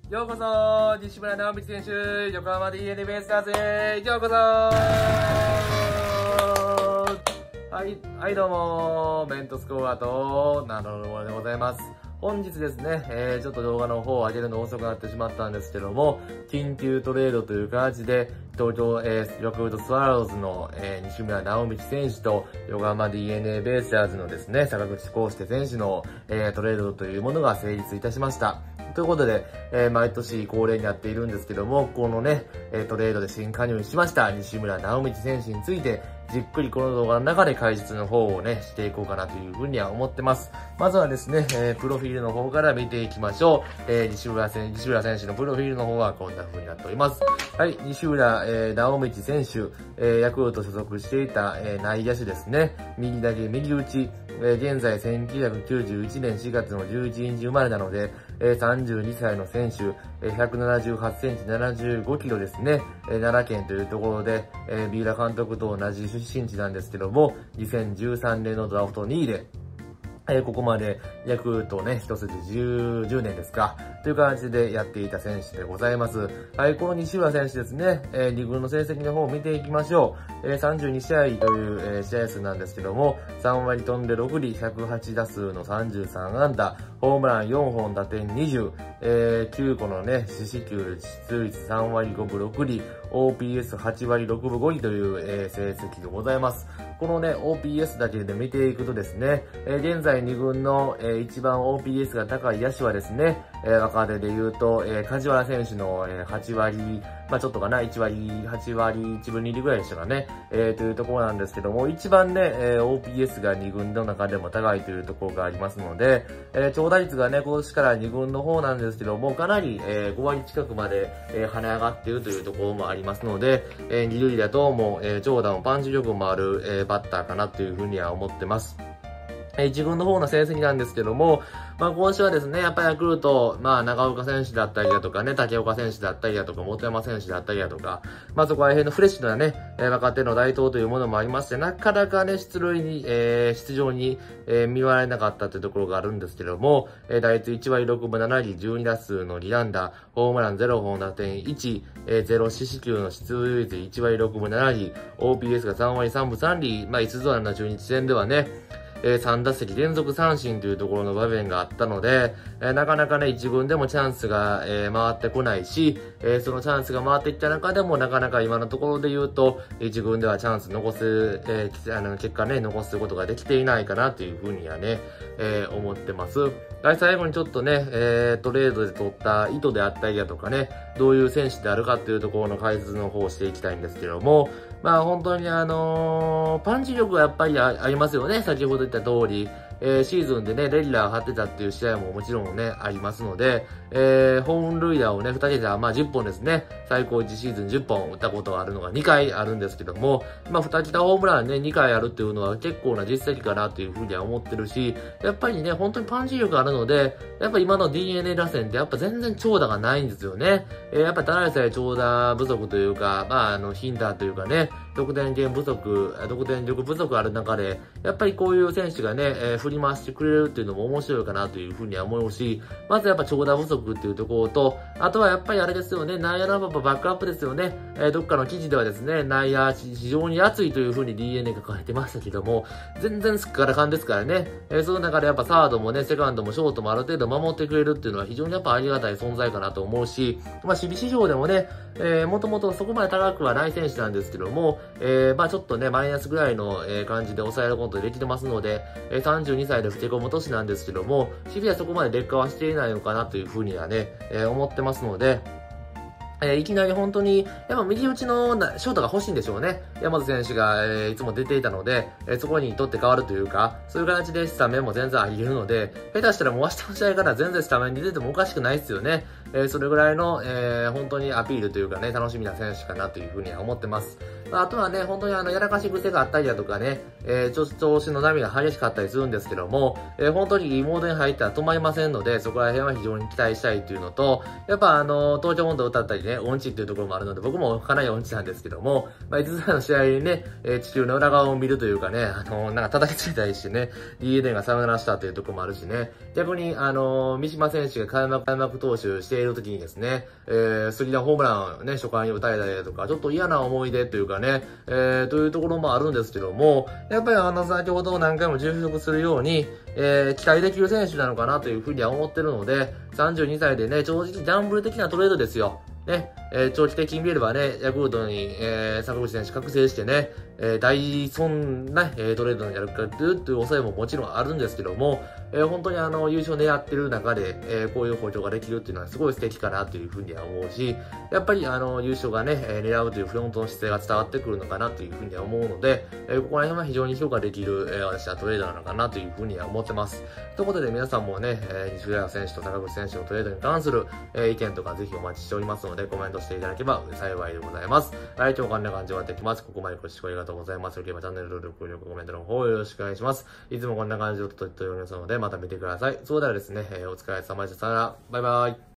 ようこそ西村直道選手、横浜 DNA ベイスターズへようこそはい、どうも、メントスコアと名乗るものでございます。本日ですね、ちょっと動画の方を上げるの遅くなってしまったんですけども、緊急トレードという形で、東京、ヤクルトスワローズの、西村直道選手と、横浜 DNA ベイスターズのですね、坂口康介選手の、トレードというものが成立いたしました。ということで、毎年恒例になっているんですけども、このね、トレードで新加入しました西村直道選手について、じっくりこの動画の中で解説の方をね、していこうかなというふうには思ってます。まずはですね、プロフィールの方から見ていきましょう。西村選手のプロフィールの方はこんな風になっております。はい、西村、直道選手、ヤクルト所属していた、内野手ですね。右投げ、右打ち。現在1991年4月の11日生まれなので、32歳の選手、178センチ75キロですね。奈良県というところで、三浦監督と同じ出身地なんですけども、2013年のドラフト2位で、ここまでヤクルトをね、一筋10年ですか、という感じでやっていた選手でございます。はい、この西浦選手ですね、2軍の成績の方を見ていきましょう。32試合という、試合数なんですけども、3割飛んで6厘、108打数の33安打、ホームラン4本、打点20、9個のね、四死球、出率3割5分6厘、OPS8 割6分5厘という、成績でございます。このね、OPS だけで見ていくとですね、現在2軍の、一番 OPS が高い野手はですね、若手で言うと、梶原選手の、8割、まあちょっとかな、1割、8割1分2厘ぐらいでしたかね、というところなんですけども、一番ね、OPS が2軍の中でも高いというところがありますので、長打率がね、今年から2軍の方なんですけども、かなり、5割近くまで、跳ね上がっているというところもありますので、二塁打とも、長打もパンチ力もある、バッターかなというふうには思ってます。自分の方の成績なんですけども、まあ今週はですね、やっぱりヤクルト、まあ長岡選手だったりだとかね、竹岡選手だったりだとか、本山選手だったりだとか、まあそこら辺のフレッシュなね、若手の台頭というものもありまして、なかなかね、出場に、見舞われなかったというところがあるんですけども、打率1割6分7厘、12打数の2安打、ホームラン0本打点1、0四死球の出塁率1割6分7厘、OPS が3割3分3厘、まあいつぞやの中日戦ではね、3打席連続三振というところの場面があったので、なかなかね、一軍でもチャンスが、回ってこないし、そのチャンスが回ってきた中でもなかなか今のところで言うと、一軍ではチャンス残す、結果ね、残すことができていないかなというふうにはね、思ってます。最後にちょっとね、トレードで取った意図であったりだとかね、どういう選手であるかっていうところの解説の方をしていきたいんですけども、まあ本当にパンチ力はやっぱりありますよね。先ほど言った通り。シーズンでね、レギュラー張ってたっていう試合ももちろんね、ありますので、本塁打をね、2桁、まあ10本ですね。最高1シーズン10本打ったことがあるのが2回あるんですけども、まあ2桁ホームランね、2回あるっていうのは結構な実績かなっていうふうには思ってるし、やっぱりね、本当にパンチ力あるので、やっぱ今の DNA 打線ってやっぱ全然長打がないんですよね。やっぱただでさえ長打不足というか、まあヒンダーというかね、得点力不足ある中で、やっぱりこういう選手がね、振り回してくれるっていうのも面白いかなというふうには思うし、まずやっぱ長打不足っていうところと、あとはやっぱりあれですよね、内野のバックアップですよね。どっかの記事ではですね、内野非常に熱いというふうに DNA が書かれてましたけども、全然すっからかんですからね。その中でやっぱサードもね、セカンドもショートもある程度守ってくれるっていうのは非常にやっぱありがたい存在かなと思うし、まあ守備市場でもね、もともとそこまで高くはない選手なんですけども、まあちょっとね、マイナスぐらいの、感じで抑えることができてますので、32歳で老け込む年なんですけども、守備はそこまで劣化はしていないのかなというふうにはね、思ってますので、いきなり本当に、やっぱ右打ちのショートが欲しいんでしょうね。山田選手が、いつも出ていたので、そこにとって変わるというか、そういう形でスタメンも全然あり得るので、下手したらもう明日の試合から全然スタメンに出てもおかしくないですよね。それぐらいの、本当にアピールというかね、楽しみな選手かなというふうには思ってます。あとはね、本当にやらかし癖があったりだとかね、調子の波が激しかったりするんですけども、本当にモードに入ったら止まりませんので、そこら辺は非常に期待したいというのと、やっぱ東京温度を歌ったりね、音痴っていうところもあるので、僕もかなり音痴なんですけども、いつぞやの試合にね、地球の裏側を見るというかね、なんか叩きついたりしてね、DNA がサヨナラしたというところもあるしね、逆に、三島選手が開幕投手しているときにですね、スリーランホームランね、初回に打たれたりだとか、ちょっと嫌な思い出というかね、というところもあるんですけども、やっぱり先ほど何回も重複するように、期待できる選手なのかなというふうには思ってるので、32歳でね、正直ギャンブル的なトレードですよ。ね、長期的に見ればね、ヤクルトに、坂口選手覚醒してね、大損な、トレードになるかという恐れももちろんあるんですけども、本当に優勝狙ってる中で、こういう補強ができるっていうのはすごい素敵かなというふうには思うし、やっぱり優勝がね、狙うというフロントの姿勢が伝わってくるのかなというふうには思うので、ここら辺は非常に評価できる、私はトレードなのかなというふうには思ってます。ということで皆さんもね、西浦選手と坂口選手のトレードに関する、意見とかぜひお待ちしておりますので、コメントしていただければ幸いでございます。はい、今日こんな感じで終わっていきます。ここまでご視聴ありがとうございます。よければチャンネル登録、高評価、コメントの方よろしくお願いします。いつもこんな感じで撮っておりますので、また見てください。そうではですね、お疲れ様でした。さよなら。バイバイ。